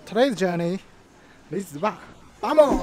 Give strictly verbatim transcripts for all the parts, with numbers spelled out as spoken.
Today's journey leads back. Vamos!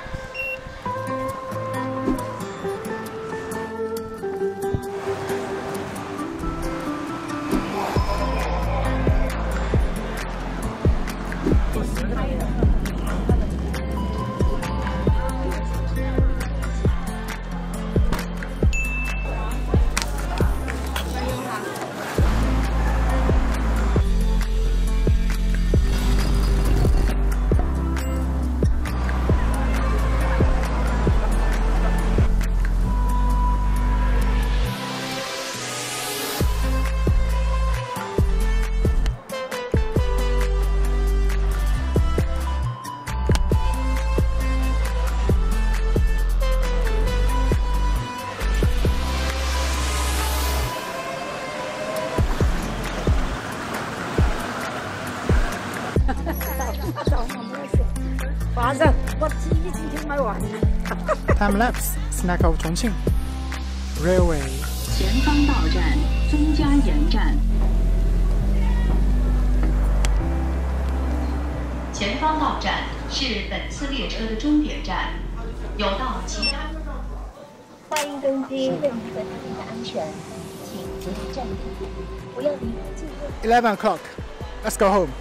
Time lapse snack of Chongqing Railway. 前方到站宗家岩站。前方到站是本次列车的终点站，有到其他。 欢迎登机，为了您的安全，请注意站停，不要离近位。 Eleven o'clock. Let's go home.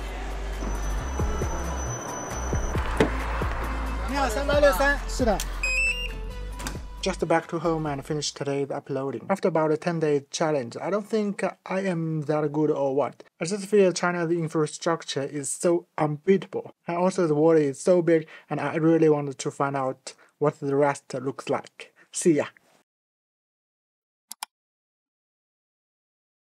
你好，三八六三，是的。Just back to home and finished today's uploading. After about a ten day challenge, I don't think I am that good or what. I just feel China's infrastructure is so unbeatable. And also the world is so big and I really wanted to find out what the rest looks like. See ya!